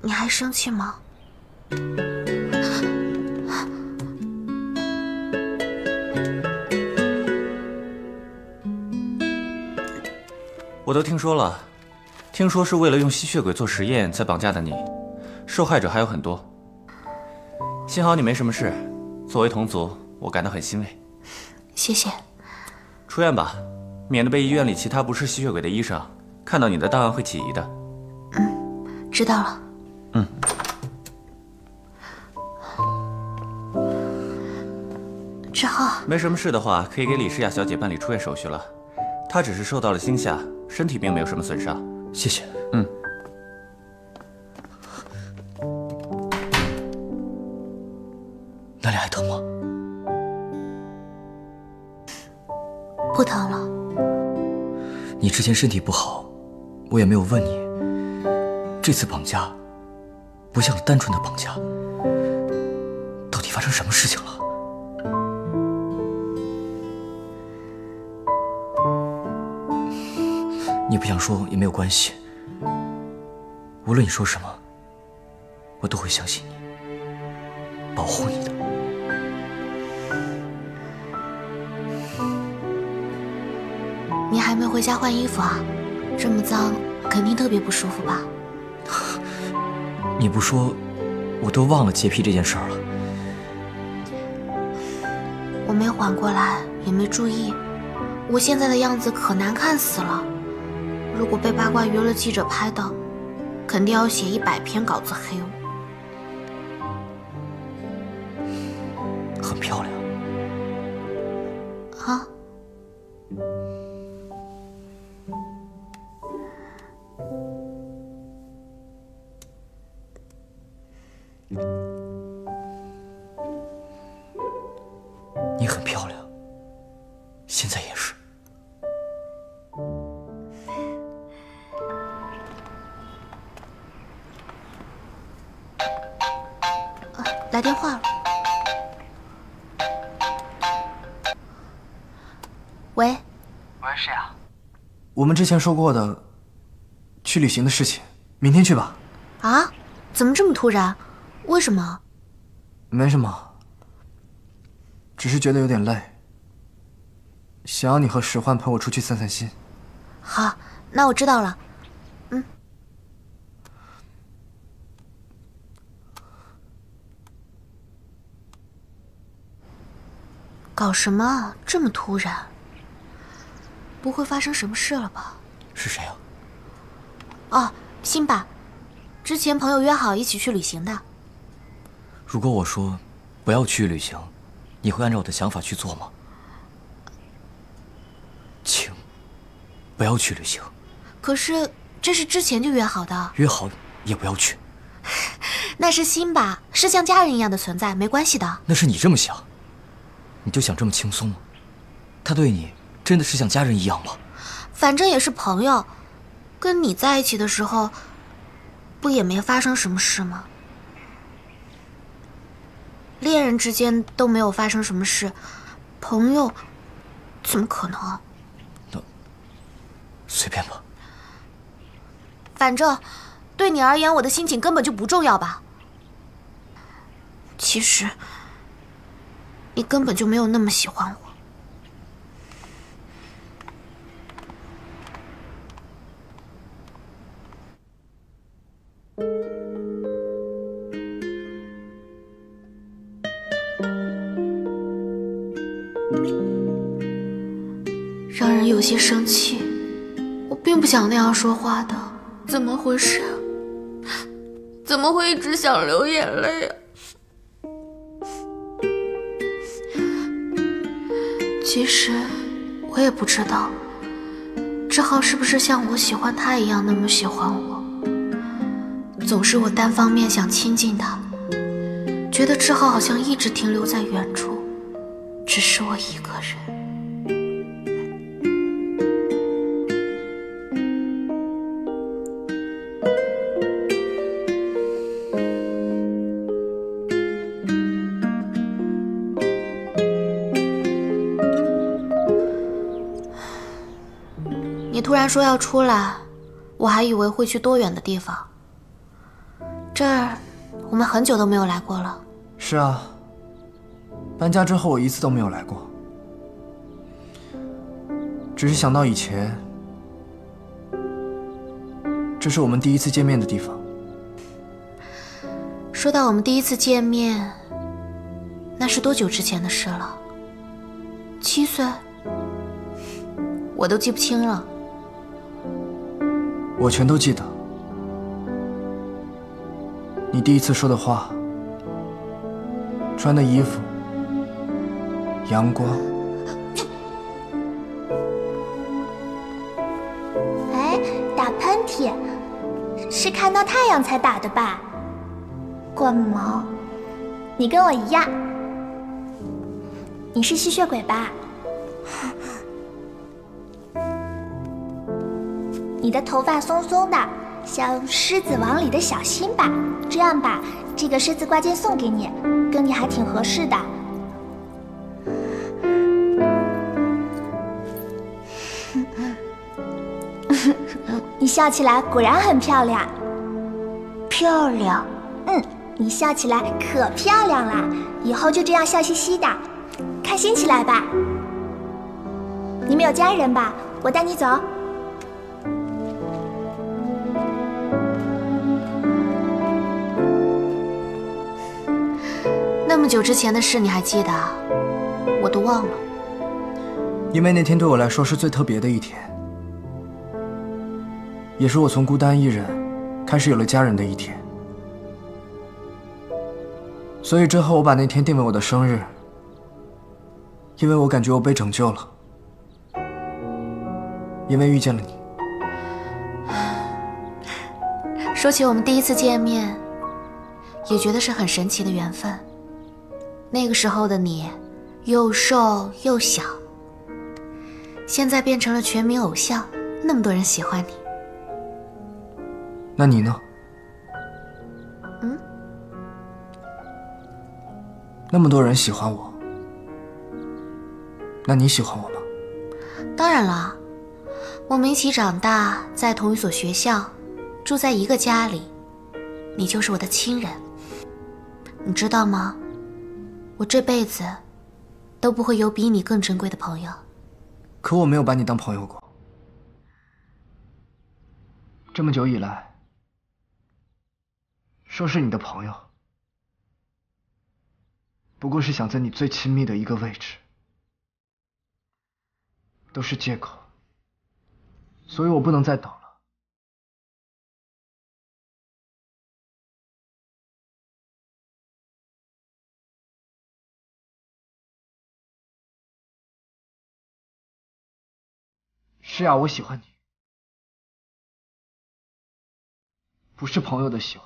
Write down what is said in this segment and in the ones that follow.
你还生气吗？ 我都听说了，听说是为了用吸血鬼做实验才绑架的你，受害者还有很多。幸好你没什么事，作为同族，我感到很欣慰。 谢谢。 出院吧，免得被医院里其他不是吸血鬼的医生看到你的档案会起疑的。 知道了。志浩， 没什么事的话，可以给李诗雅小姐办理出院手续了。她只是受到了惊吓，身体并没有什么损伤。 谢谢。哪里还疼吗？ 不疼了。 你之前身体不好，我也没有问你。这次绑架不像单纯的绑架，到底发生什么事情了？你不想说也没有关系，无论你说什么，我都会相信你，保护你的。 你还没回家换衣服啊？这么脏，肯定特别不舒服吧？ 你不说，我都忘了洁癖这件事儿了。 我没缓过来，也没注意，我现在的样子可难看死了。如果被八卦娱乐记者拍到，肯定要写100篇稿子黑我。很漂亮。 啊？ 你很漂亮，现在也是。 来电话了。喂？ 喂，谁啊？ 我们之前说过的去旅行的事情，明天去吧。 啊？怎么这么突然？为什么？ 没什么，只是觉得有点累，想要你和石焕陪我出去散散心。 好，那我知道了。搞什么？这么突然？不会发生什么事了吧？ 是谁啊？ 哦，辛巴，之前朋友约好一起去旅行的。 如果我说不要去旅行，你会按照我的想法去做吗？请不要去旅行。 可是这是之前就约好的。 约好也不要去。 那是辛巴，是像家人一样的存在，没关系的。 那是你这么想，你就想这么轻松吗？他对你真的是像家人一样吗？ 反正也是朋友，跟你在一起的时候，不也没发生什么事吗？恋人之间都没有发生什么事，朋友怎么可能？ 那随便吧。 反正对你而言，我的心情根本就不重要吧。其实你根本就没有那么喜欢我。让人有些生气，我并不想那样说话的，怎么回事？怎么会一直想流眼泪啊？其实我也不知道，志浩是不是像我喜欢他一样那么喜欢我。总是我单方面想亲近他，觉得志浩好像一直停留在远处，只是我一个人。你突然说要出来，我还以为会去多远的地方。 这儿我们很久都没有来过了。 是啊，搬家之后我一次都没有来过。只是想到以前，这是我们第一次见面的地方。 说到我们第一次见面，那是多久之前的事了？7岁？我都记不清了。 我全都记得。你第一次说的话，穿的衣服，阳光。 哎，打喷嚏，是看到太阳才打的吧？滚毛，你跟我一样，你是吸血鬼吧？你的头发松松的，像《狮子王》里的小新吧？这样吧，这个狮子挂件送给你，跟你还挺合适的。你笑起来果然很漂亮。 漂亮？ 你笑起来可漂亮啦！以后就这样笑嘻嘻的，开心起来吧。你们有家人吧？我带你走。 那么久之前的事你还记得啊？我都忘了。 因为那天对我来说是最特别的一天，也是我从孤单一人开始有了家人的一天。所以之后我把那天定为我的生日，因为我感觉我被拯救了，因为遇见了你。 说起我们第一次见面，也觉得是很神奇的缘分。那个时候的你，又瘦又小，现在变成了全民偶像，那么多人喜欢你。 那你呢？那么多人喜欢我，那你喜欢我吗？ 当然了，我们一起长大，在同一所学校，住在一个家里，你就是我的亲人。你知道吗？我这辈子都不会有比你更珍贵的朋友。 可我没有把你当朋友过。这么久以来，说是你的朋友，不过是想在你最亲密的一个位置，都是借口，所以我不能再等了。是啊，我喜欢你，不是朋友的喜欢。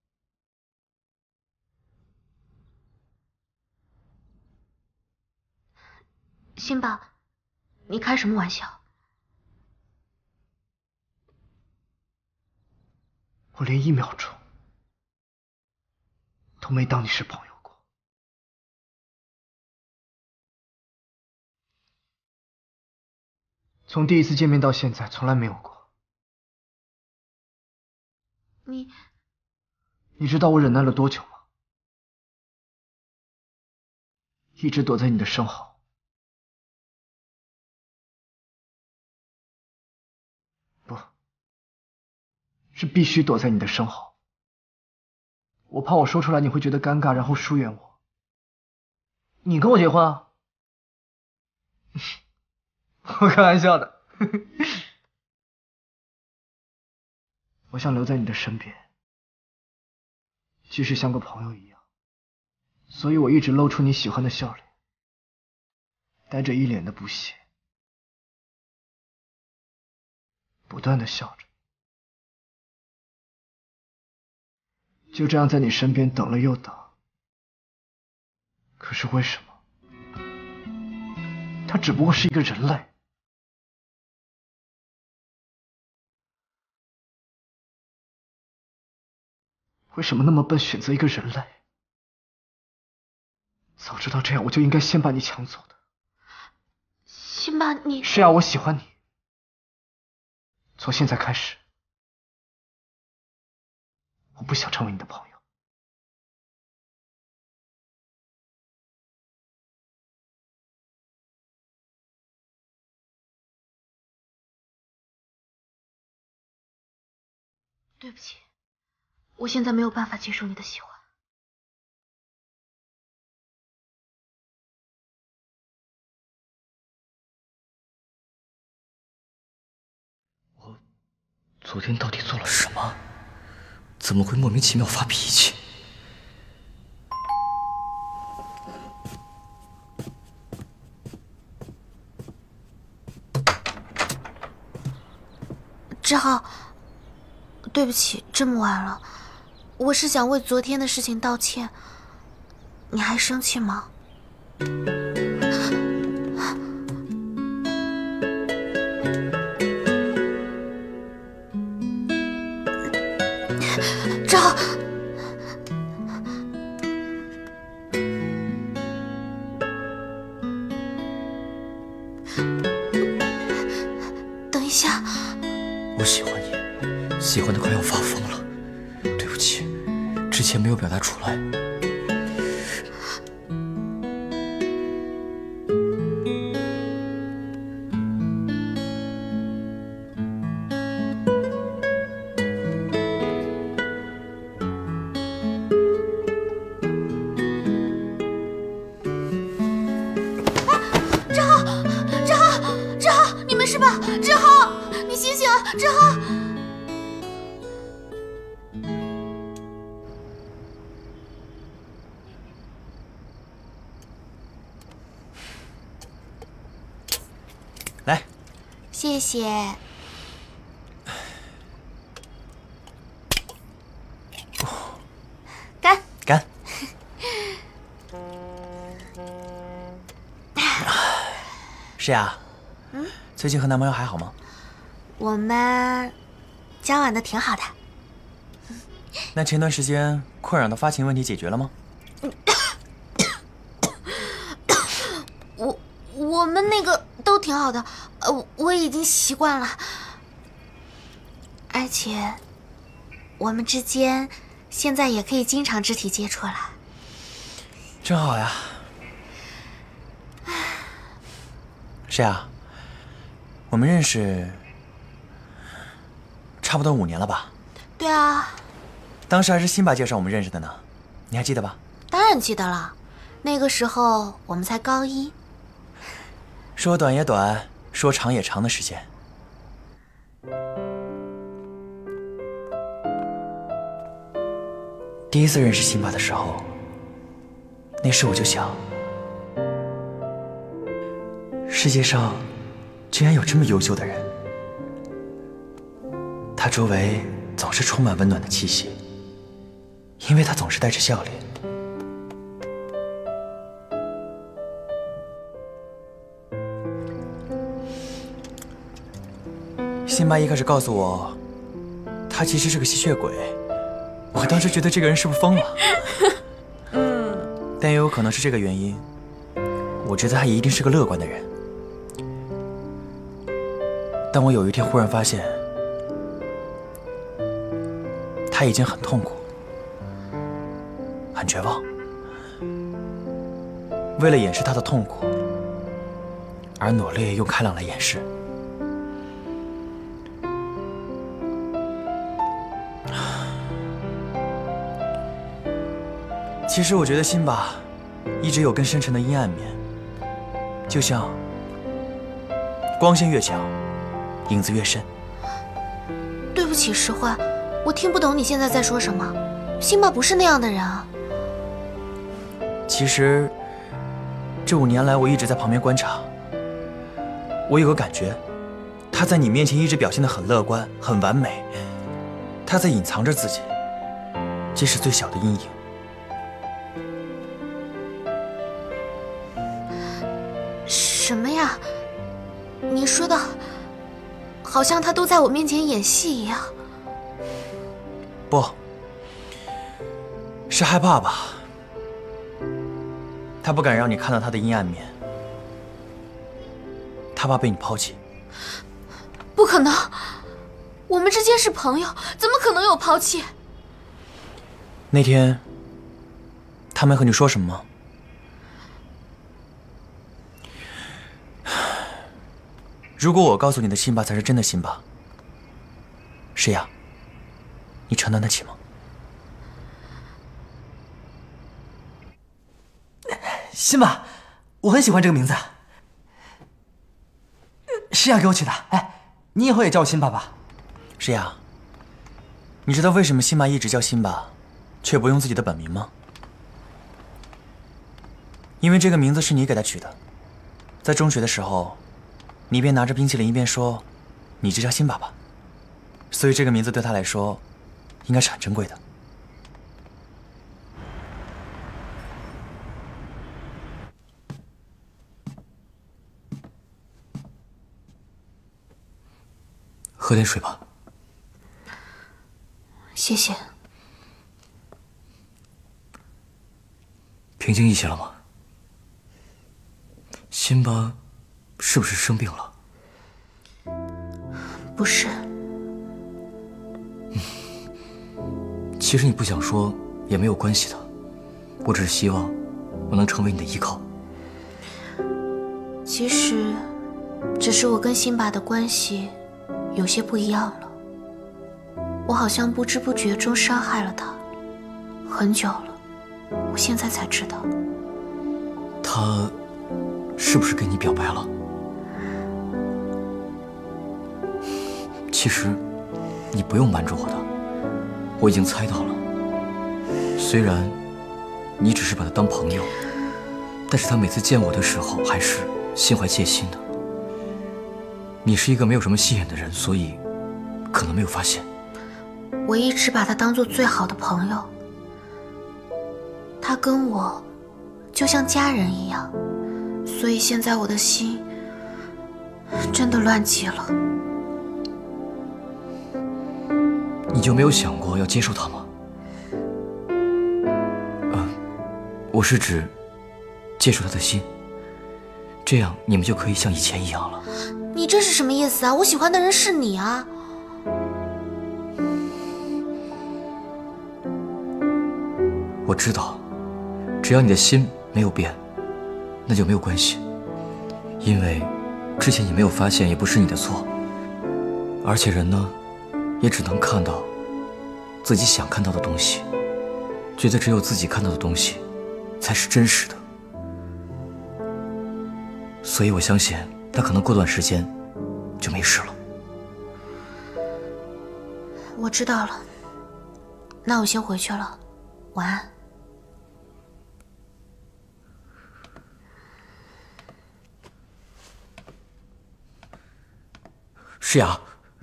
辛巴，你开什么玩笑？ 我连1秒钟都没当你是朋友过。从第一次见面到现在，从来没有过。你知道我忍耐了多久吗？一直躲在你的身后。不，是必须躲在你的身后。我怕我说出来你会觉得尴尬，然后疏远我。你跟我结婚啊？我开玩笑的。我想留在你的身边，即使像个朋友一样，所以我一直露出你喜欢的笑脸，带着一脸的不屑，不断的笑着，就这样在你身边等了又等。可是为什么？他只不过是一个人类。为什么那么笨，选择一个人类？早知道这样，我就应该先把你抢走的。 辛巴，你…… 是啊，我喜欢你。从现在开始， 我不想成为你的朋友。 对不起，我现在没有办法接受你的喜欢。 我昨天到底做了什么？怎么会莫名其妙发脾气？ 志浩，对不起，这么晚了，我是想为昨天的事情道歉。你还生气吗？志浩，等一下。 我喜欢你，喜欢的快要发疯了。对不起，之前没有表达出来。 志浩，你没事吧？志浩，你醒醒，志浩！ 来， 谢谢。干！ 干！是呀。最近和男朋友还好吗？ 我们交往的挺好的。 那前段时间困扰的发情问题解决了吗？ 我们那个都挺好的，我已经习惯了，而且我们之间现在也可以经常肢体接触了。 真好呀。是呀。我们认识差不多5年了吧？ 对啊。 当时还是辛巴介绍我们认识的呢，你还记得吧？ 当然记得了，那个时候我们才高1。 说短也短，说长也长的时间。第一次认识辛巴的时候，那时我就想，世界上居然有这么优秀的人，他周围总是充满温暖的气息，因为他总是带着笑脸。辛巴一开始告诉我，他其实是个吸血鬼，我当时觉得这个人是不是疯了？但也有可能是这个原因，我觉得他也一定是个乐观的人。但我有一天忽然发现，他已经很痛苦，很绝望。为了掩饰他的痛苦，而努力用开朗来掩饰。其实我觉得辛巴一直有更深沉的阴暗面，就像光线越强，影子越深。 对不起，石焕，我听不懂你现在在说什么。辛巴不是那样的人啊。 其实这5年来，我一直在旁边观察。我有个感觉，他在你面前一直表现得很乐观、很完美，他在隐藏着自己，即使最小的阴影。 什么呀？你说的，好像他都在我面前演戏一样。 不，是害怕吧？他不敢让你看到他的阴暗面，他怕被你抛弃。 不可能，我们之间是朋友，怎么可能有抛弃？ 那天，他没和你说什么吗？如果我告诉你的辛巴才是真的辛巴，诗雅，你承担得起吗？ 辛巴，我很喜欢这个名字，诗雅给我取的。哎，你以后也叫我辛巴吧。 诗雅，你知道为什么辛巴一直叫辛巴，却不用自己的本名吗？因为这个名字是你给他取的。在中学的时候，你一边拿着冰淇淋一边说：“你就叫辛巴吧。”所以这个名字对他来说，应该是很珍贵的。喝点水吧。 谢谢。 平静一些了吗？辛巴是不是生病了？ 不是。 其实你不想说也没有关系的，我只是希望我能成为你的依靠。 其实，只是我跟辛巴的关系有些不一样了。我好像不知不觉中伤害了他，很久了，我现在才知道。 他是不是跟你表白了？其实你不用瞒着我的，我已经猜到了。虽然你只是把他当朋友，但是他每次见我的时候还是心怀戒心的。你是一个没有什么心眼的人，所以可能没有发现。 我一直把他当做最好的朋友，他跟我就像家人一样，所以现在我的心真的乱极了。 你就没有想过要接受他吗？我是指接受他的心，这样你们就可以像以前一样了。 你这是什么意思啊？我喜欢的人是你啊！ 我知道，只要你的心没有变，那就没有关系。因为之前你没有发现，也不是你的错。而且人呢，也只能看到自己想看到的东西，觉得只有自己看到的东西才是真实的。所以我相信他可能过段时间就没事了。 我知道了，那我先回去了，晚安。 诗雅，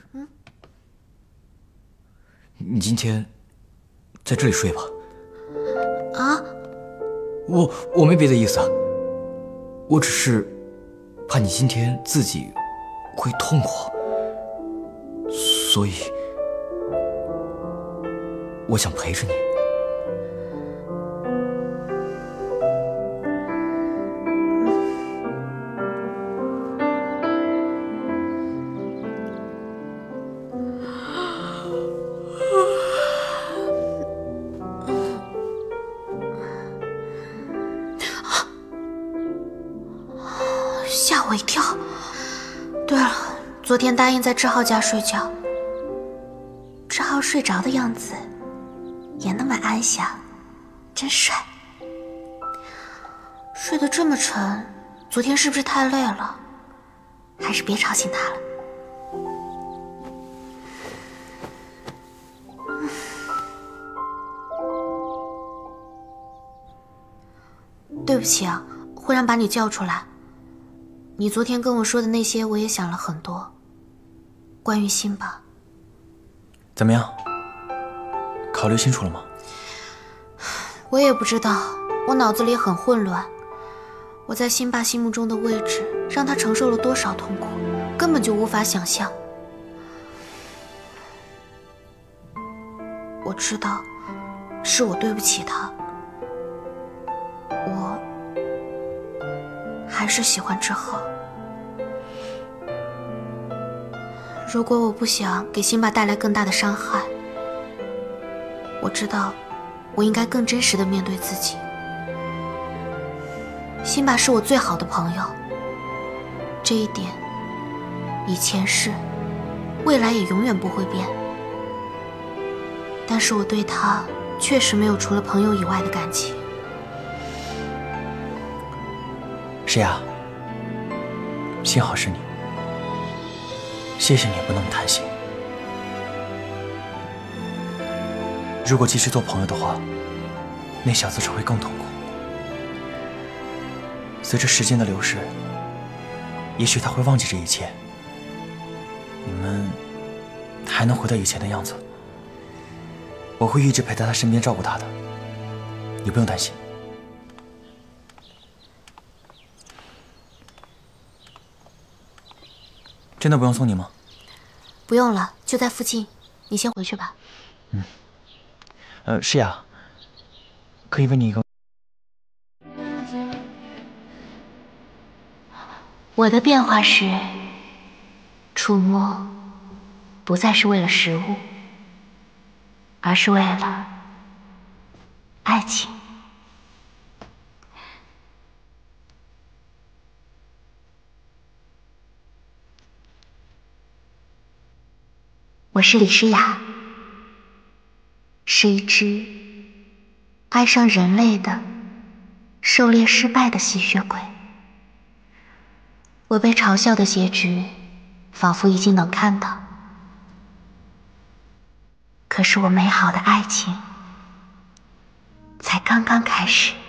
你今天在这里睡吧。 啊？ 我没别的意思，我只是怕你今天自己会痛苦，所以我想陪着你。 吓我一跳。对了，昨天答应在志浩家睡觉，志浩睡着的样子也那么安详，真帅。睡得这么沉，昨天是不是太累了？还是别吵醒他了。对不起啊，忽然把你叫出来。你昨天跟我说的那些，我也想了很多，关于辛巴。 怎么样？考虑清楚了吗？ 我也不知道，我脑子里很混乱。我在辛巴心目中的位置，让他承受了多少痛苦，根本就无法想象。我知道，是我对不起他。我还是喜欢志浩。如果我不想给辛巴带来更大的伤害，我知道我应该更真实的面对自己。辛巴是我最好的朋友，这一点以前是，未来也永远不会变。但是我对他确实没有除了朋友以外的感情。 诗雅，幸好是你，谢谢你不那么贪心。如果继续做朋友的话，那小子只会更痛苦。随着时间的流逝，也许他会忘记这一切，你们还能回到以前的样子。我会一直陪在他身边照顾他的，你不用担心。真的不用送你吗？ 不用了，就在附近，你先回去吧。 诗雅，可以问你一个？ 我的变化是，触摸不再是为了食物，而是为了爱情。我是李诗雅，是一只爱上人类的狩猎失败的吸血鬼。我被嘲笑的结局仿佛已经能看到，可是我美好的爱情才刚刚开始。